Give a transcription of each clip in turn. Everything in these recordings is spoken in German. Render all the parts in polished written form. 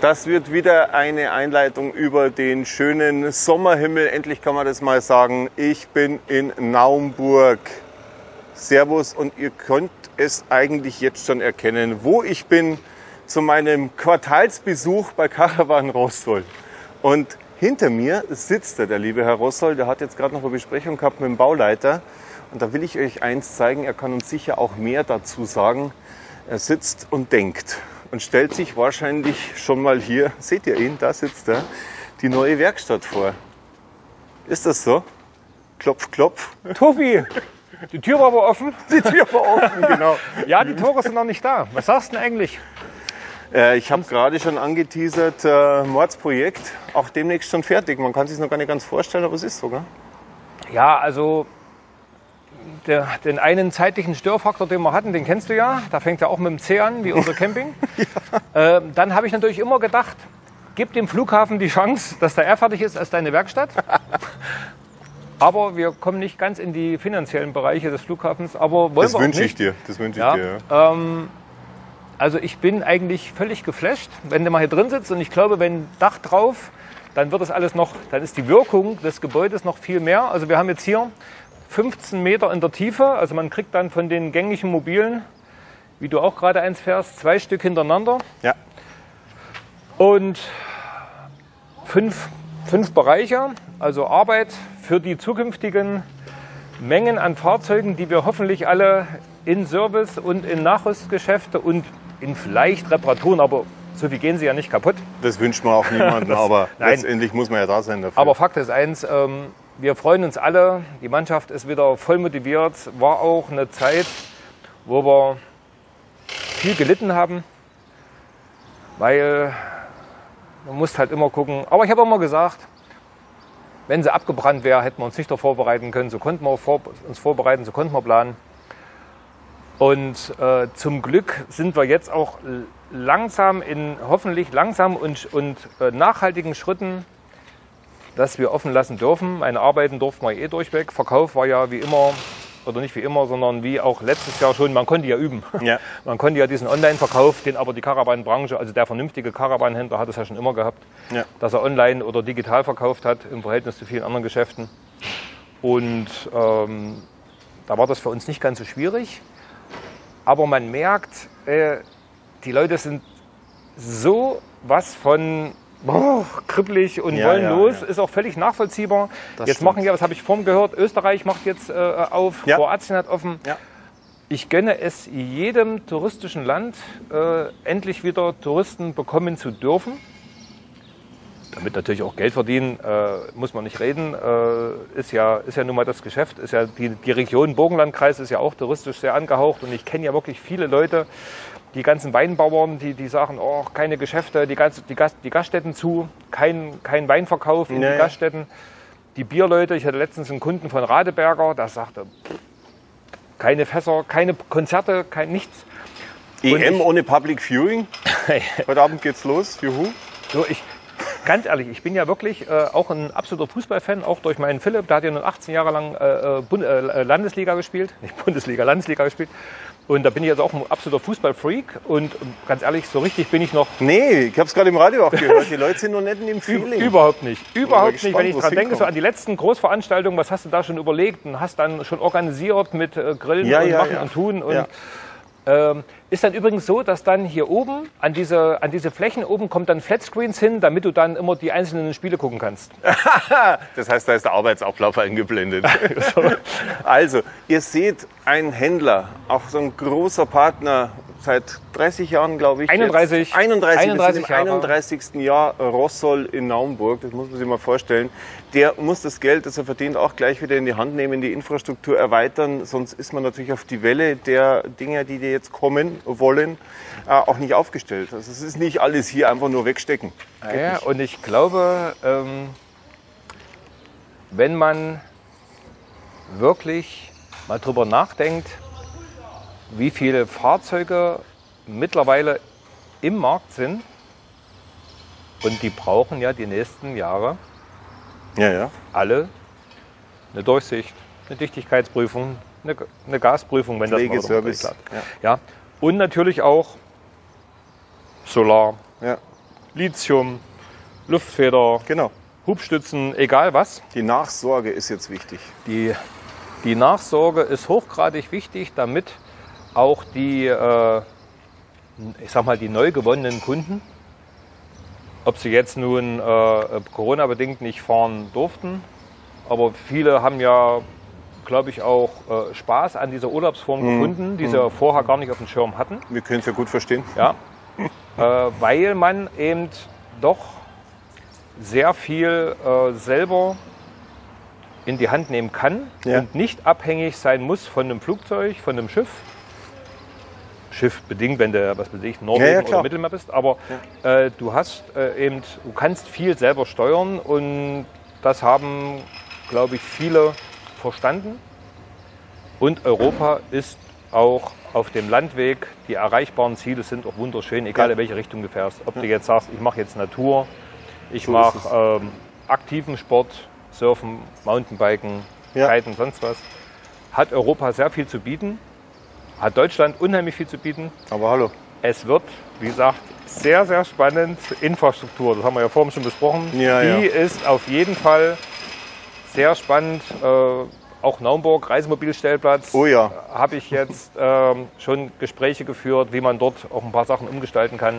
Das wird wieder eine Einleitung über den schönen Sommerhimmel. Endlich kann man das mal sagen. Ich bin in Naumburg. Servus, und ihr könnt es eigentlich jetzt schon erkennen, wo ich bin, zu meinem Quartalsbesuch bei Caravan Rossol. Und hinter mir sitzt der liebe Herr Rossol. Der hat jetzt gerade noch eine Besprechung gehabt mit dem Bauleiter. Und da will ich euch eins zeigen. Er kann uns sicher auch mehr dazu sagen. Er sitzt und denkt und stellt sich wahrscheinlich schon mal hier, seht ihr ihn, da sitzt er, die neue Werkstatt vor. Ist das so? Klopf, klopf. Tobi, die Tür war aber offen. Die Tür war offen, genau. Ja, die Tore sind noch nicht da. Was sagst du denn eigentlich? Ich habe gerade schon angeteasert, Mordsprojekt, auch demnächst schon fertig. Man kann sich noch gar nicht ganz vorstellen, aber es ist so, gell? Ja, also den einen zeitlichen Störfaktor, den wir hatten, den kennst du ja. Da fängt ja auch mit dem C an, wie unser Camping. Ja. Dann habe ich natürlich immer gedacht, gib dem Flughafen die Chance, dass der eher fertig ist als deine Werkstatt. Aber wir kommen nicht ganz in die finanziellen Bereiche des Flughafens. Aber wollen das wir wünsche auch ich nicht. dir. Das wünsche ich dir. Ja. Also ich bin eigentlich völlig geflasht, wenn du mal hier drin sitzt. Und ich glaube, wenn Dach drauf, dann wird das alles noch, dann ist die Wirkung des Gebäudes noch viel mehr. Also wir haben jetzt hier 15 Meter in der Tiefe. Also man kriegt dann von den gängigen Mobilen, wie du auch gerade eins fährst, 2 Stück hintereinander. Ja. Und fünf Bereiche, also Arbeit für die zukünftigen Mengen an Fahrzeugen, die wir hoffentlich alle in Service und in Nachrüstgeschäfte und in vielleicht Reparaturen, aber so viel gehen sie ja nicht kaputt. Das wünscht man auch niemandem, aber letztendlich muss man ja da sein dafür. Aber Fakt ist eins, wir freuen uns alle, die Mannschaft ist wieder voll motiviert. War auch eine Zeit, wo wir viel gelitten haben, weil man muss halt immer gucken. Aber ich habe immer gesagt, wenn sie abgebrannt wäre, hätten wir uns nicht darauf vorbereiten können. So konnten wir uns vorbereiten, so konnten wir planen. Und zum Glück sind wir jetzt auch langsam hoffentlich langsam und nachhaltigen Schritten, dass wir offen lassen dürfen. Meine Arbeiten durften wir eh durchweg. Verkauf war ja wie immer, oder nicht wie immer, sondern wie auch letztes Jahr schon, man konnte ja üben. Ja. Man konnte ja diesen Online-Verkauf, den aber die Caravan-Branche, also der vernünftige Caravan-Händler hat es ja schon immer gehabt, Ja. dass er online oder digital verkauft hat im Verhältnis zu vielen anderen Geschäften. Und da war das für uns nicht ganz so schwierig. Aber man merkt, die Leute sind so was von kribbelig und wollen los. Ist auch völlig nachvollziehbar. Das jetzt stimmt. machen ja, was habe ich vorhin gehört, Österreich macht jetzt auf, Ja. Kroatien hat offen. Ja. Ich gönne es jedem touristischen Land, endlich wieder Touristen bekommen zu dürfen. Damit natürlich auch Geld verdienen, muss man nicht reden. Ist ja nun mal das Geschäft. Ist ja die Region Burgenlandkreis ist ja auch touristisch sehr angehaucht. Und ich kenne ja wirklich viele Leute, die ganzen Weinbauern, die sagen, oh, keine Geschäfte, die Gaststätten zu, kein Weinverkauf in die Gaststätten. Die Bierleute, ich hatte letztens einen Kunden von Radeberger, der sagte, keine Fässer, keine Konzerte, nichts. EM ohne Public Viewing. Heute Abend geht's los. Juhu. So, ganz ehrlich, ich bin ja wirklich auch ein absoluter Fußballfan, auch durch meinen Philipp. Der hat ja nun 18 Jahre lang Landesliga gespielt, nicht Bundesliga, Landesliga gespielt. Und da bin ich jetzt auch ein absoluter Fußballfreak. Und ganz ehrlich, so richtig bin ich noch... Nee, ich habe es gerade im Radio auch gehört. Die Leute sind noch nicht in dem Feeling. Überhaupt nicht. Überhaupt nicht. Gespannt, Wenn ich dran denke, so an die letzten Großveranstaltungen, was hast du da schon überlegt und hast dann schon organisiert mit Grillen und Machen und Tun. Und ist dann übrigens so, dass dann hier oben an diese Flächen oben kommt dann Flatscreens hin, damit du dann immer die einzelnen Spiele gucken kannst. Das heißt, da ist der Arbeitsablauf eingeblendet. Also, ihr seht, ein Händler, auch so ein großer Partner, seit 30 Jahren, glaube ich. 31 Jahre. 31. Jahr Rossol in Naumburg, das muss man sich mal vorstellen. Der muss das Geld, das er verdient, auch gleich wieder in die Hand nehmen, die Infrastruktur erweitern, sonst ist man natürlich auf die Welle der Dinge, die jetzt kommen wollen, auch nicht aufgestellt. Also es ist nicht alles hier einfach nur wegstecken. Ja, und ich glaube, wenn man wirklich mal drüber nachdenkt, wie viele Fahrzeuge mittlerweile im Markt sind, und die brauchen ja die nächsten Jahre alle eine Durchsicht, eine Dichtigkeitsprüfung, eine Gasprüfung, wenn Pflege, das mal Service. ja. Und natürlich auch Solar, Lithium, Luftfeder, Genau. Hubstützen, egal was. Die Nachsorge ist jetzt wichtig. Die Nachsorge ist hochgradig wichtig, damit auch die, ich sag mal, die neu gewonnenen Kunden, ob sie jetzt nun Corona-bedingt nicht fahren durften, aber viele haben ja, glaube ich, auch Spaß an dieser Urlaubsform gefunden, die sie vorher gar nicht auf dem Schirm hatten. Wir können es ja gut verstehen. Ja, weil man eben doch sehr viel selber in die Hand nehmen kann und nicht abhängig sein muss von einem Flugzeug, von einem Schiff. Schiff bedingt, wenn du, was weiß ich, Norwegen oder Mittelmeer bist, aber du kannst viel selber steuern und das haben, glaube ich, viele verstanden. Und Europa ist auch auf dem Landweg, die erreichbaren Ziele sind auch wunderschön, egal in welche Richtung du fährst. Ob du jetzt sagst, ich mache jetzt Natur, ich mache aktiven Sport, Surfen, Mountainbiken, Kiten, sonst was. Hat Europa sehr viel zu bieten, hat Deutschland unheimlich viel zu bieten. Aber hallo. Es wird, wie gesagt, sehr, sehr spannend. Infrastruktur, das haben wir ja vorhin schon besprochen, die ist auf jeden Fall sehr spannend. Auch Naumburg, Reisemobilstellplatz, habe ich jetzt schon Gespräche geführt, wie man dort auch ein paar Sachen umgestalten kann.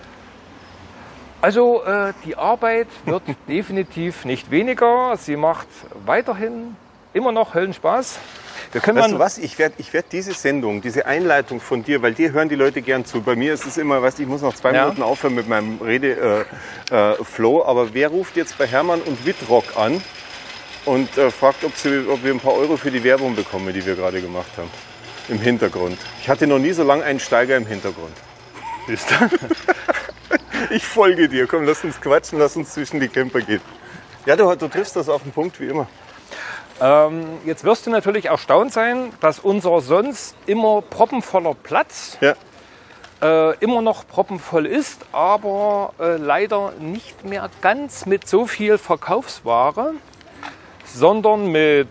Also die Arbeit wird definitiv nicht weniger. Sie macht weiterhin immer noch Höllenspaß. Weißt du was? Ich werd diese Sendung, diese Einleitung von dir, weil dir hören die Leute gern zu. Bei mir ist es immer, ich muss noch 2 Minuten aufhören mit meinem Rede-Flow. Aber wer ruft jetzt bei Hermann und Wittrock an und fragt, ob wir ein paar Euro für die Werbung bekommen, die wir gerade gemacht haben? Im Hintergrund. Ich hatte noch nie so lange einen Steiger im Hintergrund. Siehst du? Ich folge dir. Komm, lass uns quatschen, lass uns zwischen die Camper gehen. Ja, du triffst das auf den Punkt wie immer. Jetzt wirst du natürlich erstaunt sein, dass unser sonst immer proppenvoller Platz immer noch proppenvoll ist, aber leider nicht mehr ganz mit so viel Verkaufsware, sondern mit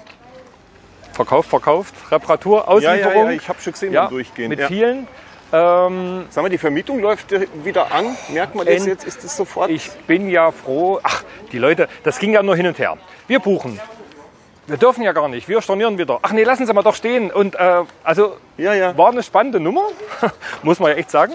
verkauft, Reparatur, Auslieferung. Ja, ich habe schon gesehen, durchgehen. Mit vielen. Sag mal, die Vermietung läuft wieder an. Merkt man das jetzt? Ist das sofort? Ich bin ja froh. Ach, die Leute, das ging ja nur hin und her. Wir buchen. Wir dürfen ja gar nicht. Wir stornieren wieder. Ach nee, lassen Sie mal doch stehen. Und war eine spannende Nummer, muss man ja echt sagen.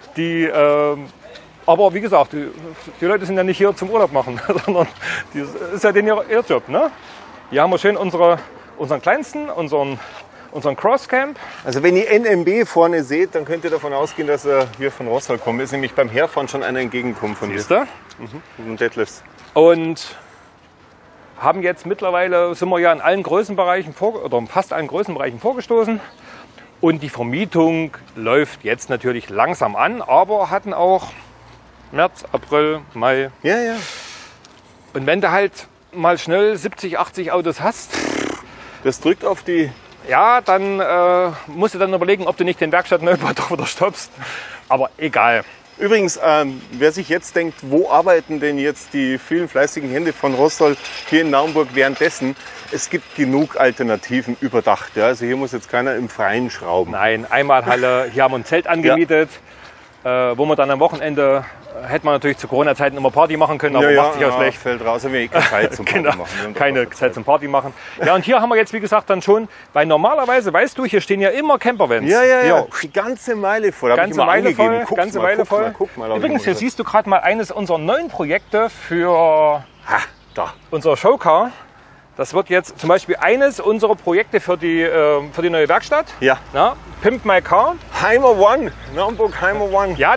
Aber wie gesagt, die Leute sind ja nicht hier zum Urlaub machen, sondern das ist ja ihr Job. Ne? Hier haben wir schön unseren kleinsten, unseren Crosscamp. Also wenn ihr NMB vorne seht, dann könnt ihr davon ausgehen, dass wir von Rossal kommen. Ist nämlich beim Herfahren schon einer entgegengekommen von Siehst du? Und Detlefs. Und haben jetzt mittlerweile, sind wir ja in allen Größenbereichen fast allen Größenbereichen vorgestoßen. Und die Vermietung läuft jetzt natürlich langsam an, aber hatten auch März, April, Mai. Ja. Und wenn du halt mal schnell 70, 80 Autos hast, das drückt auf die... Ja, dann musst du dann überlegen, ob du nicht den Werkstattneubau doch wieder stoppst. Aber egal. Übrigens, wer sich jetzt denkt, wo arbeiten denn jetzt die vielen fleißigen Hände von Rossal hier in Naumburg währenddessen? Es gibt genug Alternativen überdacht. Ja? Also hier muss jetzt keiner im Freien schrauben. Nein, Einmalhalle, hier haben wir ein Zelt angemietet, wo man dann am Wochenende, hätte man natürlich zu Corona-Zeiten immer Party machen können, aber macht sich auch schlecht. Fällt raus, haben wir keine Zeit zum Party machen. Keine Zeit zum Party machen. Ja, und hier haben wir jetzt, wie gesagt, dann schon, weil normalerweise, weißt du, hier stehen ja immer Campervans. Ja. Die ganze Meile voll. Ganze Meile voll. Guck mal, übrigens, hier siehst du gerade mal eines unserer neuen Projekte für unser Showcar. Das wird jetzt zum Beispiel eines unserer Projekte für die neue Werkstatt. Ja. Na, Pimp My Car. Heimer One. Naumburg Heimer One. Ja,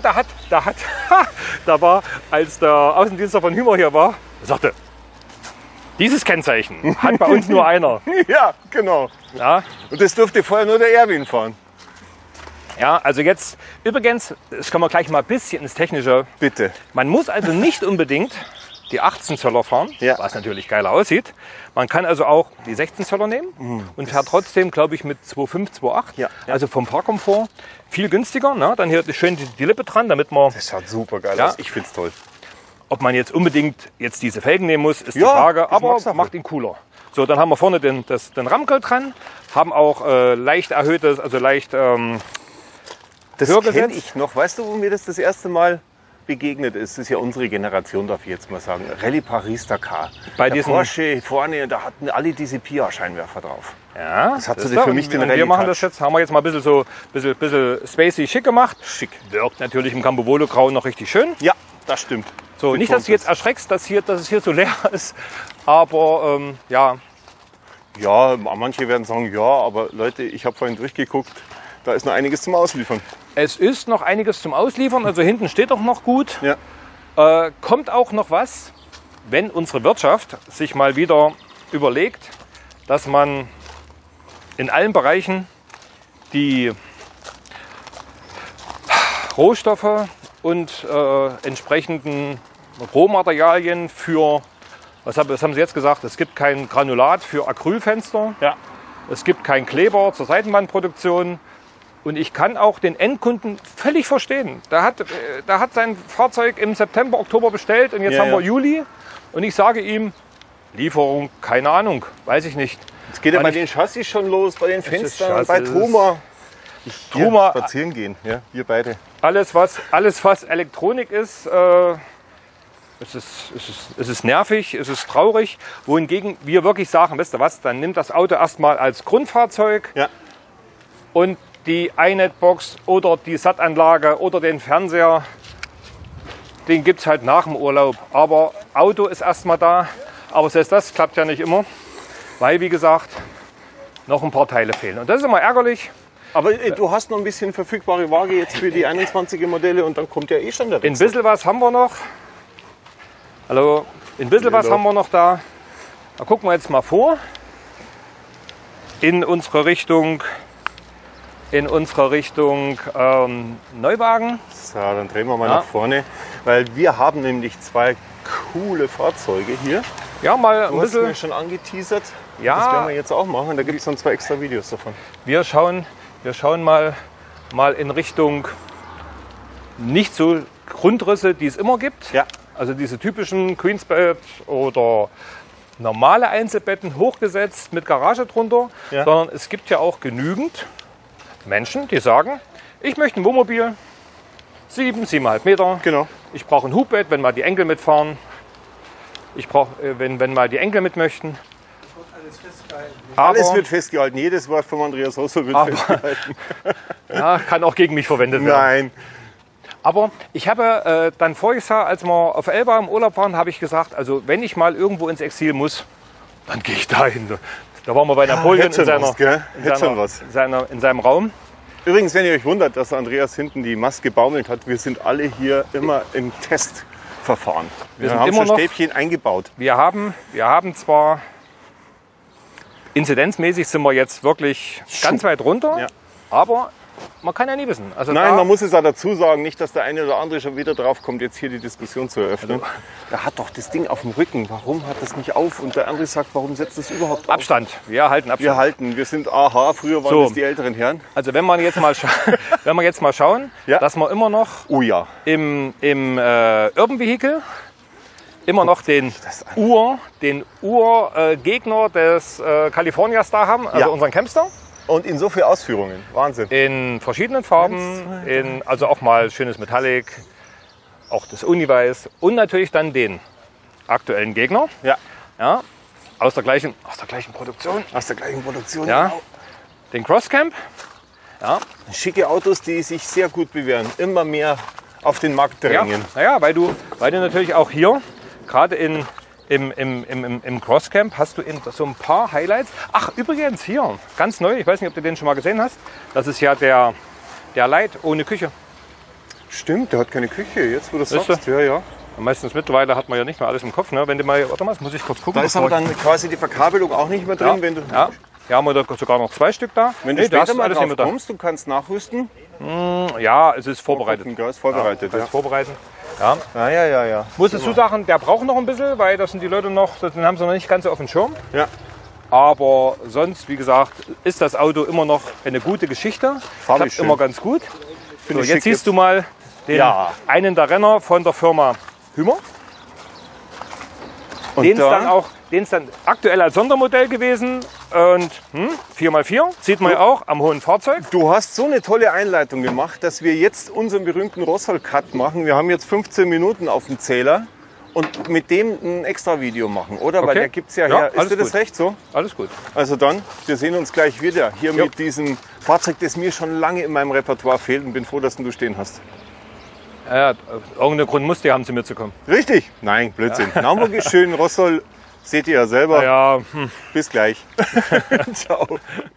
da war, als der Außendienstler von Hymer hier war, er sagte, dieses Kennzeichen hat bei uns nur einer. Ja, genau. Ja. Und das durfte vorher nur der Erwin fahren. Ja, also jetzt, übrigens, das können wir gleich mal ein bisschen ins Technische. Bitte. Man muss also nicht unbedingt die 18 Zöller fahren, was natürlich geiler aussieht. Man kann also auch die 16 Zöller nehmen und fährt trotzdem, glaube ich, mit 2,5, 2,8. Ja. Also vom Fahrkomfort viel günstiger. Ne? Dann hier schön die Lippe dran, damit man... Das schaut super geil aus. Ich finde es toll. Ob man jetzt unbedingt jetzt diese Felgen nehmen muss, ist die Frage, aber macht ihn cooler. So, dann haben wir vorne den Rammgurt dran, haben auch leicht erhöhtes, also leicht das kenne ich noch. Weißt du, wo mir das erste Mal begegnet ist, ist ja unsere Generation, darf ich jetzt mal sagen. Rallye Paris-Dakar. Bei Der diesen- Porsche vorne, da hatten alle diese Pia-Scheinwerfer drauf. Ja, Das hat so ist für mich den und wir Rallye-Touch. machen das jetzt, haben wir jetzt mal ein bisschen so bisschen spacey schick gemacht. Schick. Wirkt natürlich im Cambovolo-Grau noch richtig schön. Ja, das stimmt. So, nicht, dass du jetzt erschreckst, dass es hier so leer ist. Aber ja, Ja, manche werden sagen, ja, aber Leute, ich habe vorhin durchgeguckt, da ist noch einiges zum Ausliefern. es ist noch einiges zum Ausliefern. Also hinten steht doch noch gut. Ja. Kommt auch noch was, wenn unsere Wirtschaft sich mal wieder überlegt, dass man in allen Bereichen die Rohstoffe und entsprechenden Rohmaterialien für, was haben Sie jetzt gesagt, es gibt kein Granulat für Acrylfenster, Ja. es gibt keinen Kleber zur Seitenwandproduktion. Und ich kann auch den Endkunden völlig verstehen. Der hat sein Fahrzeug im September, Oktober bestellt und jetzt Ja, haben wir ja. Juli. Und ich sage ihm, Lieferung, keine Ahnung, weiß ich nicht. Jetzt geht ja Weil bei ich- den Chassis schon los, bei den Fenstern, Chassis, bei Troma. Troma- spazieren gehen, ja, wir beide. Alles, was Elektronik ist, es ist nervig, es ist traurig. Wohingegen wir wirklich sagen, wisst ihr was, dann nimmt das Auto erstmal als Grundfahrzeug Ja. und die iNet-Box oder die SAT-Anlage oder den Fernseher, den gibt es halt nach dem Urlaub. Aber Auto ist erstmal da. Aber selbst das klappt ja nicht immer, weil, wie gesagt, noch ein paar Teile fehlen. Und das ist immer ärgerlich. Aber du hast noch ein bisschen verfügbare Waage jetzt für die 21er Modelle und dann kommt ja eh schon der Ein Wechsel. bisschen was haben wir noch. Hallo, ein bisschen was Hallo. haben wir noch da. Da gucken wir jetzt mal vor. In unsere Richtung Neuwagen. So, dann drehen wir mal Ja. nach vorne, weil wir haben nämlich zwei coole Fahrzeuge hier. Ja, mal ein Du hast mir bisschen. schon angeteasert. Ja. Das werden wir jetzt auch machen. Da gibt es dann 2 extra Videos davon. Wir schauen mal in Richtung nicht so Grundrisse, die es immer gibt. Ja. Also diese typischen Queensbett oder normale Einzelbetten hochgesetzt mit Garage drunter, Ja. sondern es gibt ja auch genügend Menschen, die sagen, ich möchte ein Wohnmobil, 7,5 Meter. Genau. Ich brauche ein Hubbett, wenn mal die Enkel mitfahren. Ich brauche, wenn mal die Enkel mit möchten. Aber, Alles wird festgehalten. Jedes Wort von Andreas Hossel wird festgehalten. ja, kann auch gegen mich verwendet werden. Nein. Aber ich habe dann voriges Jahr, als wir auf Elba im Urlaub waren, habe ich gesagt, also wenn ich mal irgendwo ins Exil muss, dann gehe ich dahin. Da waren wir bei Napoleon hätte schon was, gell? Hätte schon was. in seinem Raum. Übrigens, wenn ihr euch wundert, dass Andreas hinten die Maske baumelt hat, wir sind alle hier immer im Testverfahren. Wir sind haben immer schon noch- Stäbchen eingebaut. Wir haben zwar inzidenzmäßig sind wir jetzt wirklich ganz weit runter, Ja. aber man kann ja nie wissen. Also Nein, da, man muss es auch dazu sagen, nicht, dass der eine oder andere schon wieder drauf kommt, jetzt hier die Diskussion zu eröffnen. Der hat doch das Ding auf dem Rücken. Warum hat das nicht auf? Und der andere sagt, warum setzt es überhaupt auf? Abstand. Wir halten Abstand. Wir halten. Wir sind AHA. Früher waren So. das die älteren Herren. Also wenn wir jetzt mal, schauen, Ja. dass wir immer noch Oh ja. im Urban Vehicle immer noch den Urgegner des Californias da haben, also Ja. unseren Campster. Und in so viele Ausführungen. Wahnsinn. In verschiedenen Farben, also auch mal schönes Metallic, auch das Uniweiß und natürlich dann den aktuellen Gegner, Ja. ja, aus der gleichen Produktion, Aus der gleichen Produktion. ja, den Crosscamp. Ja, Schicke Autos, die sich sehr gut bewähren. Immer mehr auf den Markt drängen. naja, weil du natürlich auch hier, gerade im Crosscamp, hast du eben so ein paar Highlights. Ach, übrigens hier, ganz neu, ich weiß nicht, ob du den schon mal gesehen hast, das ist ja der Light ohne Küche. Stimmt, der hat keine Küche. Jetzt, wo du das Weißt sagst. Ja, ja. Meistens mittlerweile hat man ja nicht mehr alles im Kopf. Ne? Wenn du mal, warte mal, das muss ich kurz gucken. Da ist aber dann quasi die Verkabelung auch nicht mehr drin. ja, Wenn du, ja. Hier haben wir da sogar noch 2 Stück da. wenn du Nee, da hast später du mal alles nicht drauf mehr da. kommst, du kannst nachrüsten. Ja, es ist vorbereitet. Ja, ist vorbereitet. Es Ja. ist vorbereitet. Ja. Ja. Muss dazu sagen, der braucht noch ein bisschen, weil das sind die Leute noch, den haben sie noch nicht ganz so auf dem Schirm. Ja. Aber sonst, wie gesagt, ist das Auto immer noch eine gute Geschichte. Farbig Klappt schön. immer ganz gut. So, ich jetzt schick siehst du mal den, Ja. einen der Renner von der Firma Hümer. Und Den da, ist dann aktuell als Sondermodell gewesen. Und 4x4 sieht man ja auch am hohen Fahrzeug. Du hast so eine tolle Einleitung gemacht, dass wir jetzt unseren berühmten Rossol-Cut machen. Wir haben jetzt 15 Minuten auf dem Zähler und mit dem ein extra Video machen, oder? Weil Okay. der gibt es ja, Ja, her. Ist alles dir das gut. recht so? Alles gut. Also dann, wir sehen uns gleich wieder. Hier Jo. mit diesem Fahrzeug, das mir schon lange in meinem Repertoire fehlt und bin froh, dass du stehen hast. Ja, irgendeinen Grund musste haben, zu mir zu kommen. Richtig? Nein, Blödsinn. Naumburg ist schön, Rossol seht ihr ja selber. Ja, Bis gleich. Ciao.